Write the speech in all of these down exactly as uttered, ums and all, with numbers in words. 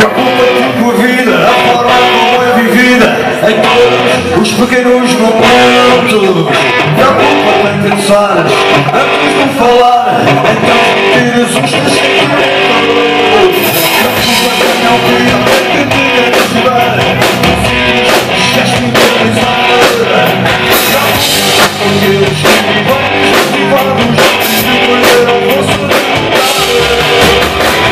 Preocupa-te com a vida, a forma como é vivida em todos os pequenos momentos. Preocupa-te em pensar antes de falar, então tiras os teus sentimentos. Preocupa-te em ouvir que te quer ajudar, esquece de realizar. Preocupa-te com aqueles que vêm motivados de perder ao vosso lugar.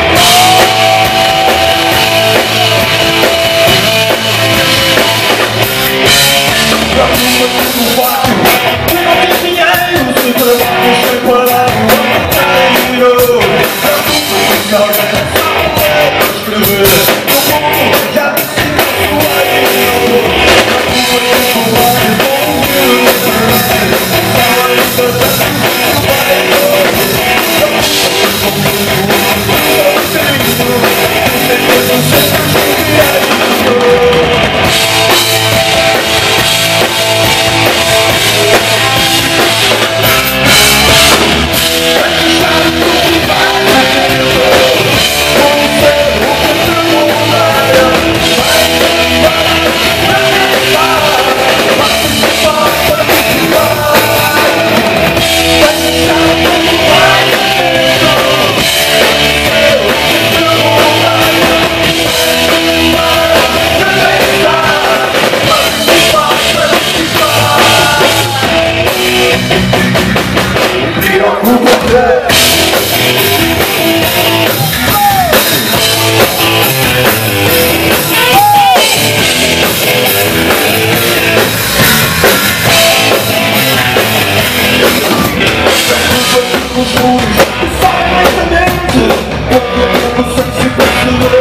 Preocupa-te no pátio, que não tens dinheiro, se trabalhas sem parar o ano inteiro. Preocupa-te que alguém sabe escrever no mundo, já te ensinou o meio. Preocupa-te com o pátio, com o que não permite, fala importante do meio. Preocupa-te com o mundo, o caminho, os segredos sempre escondidos. Os muros saem lentamente, quando o tempo sem se perceber.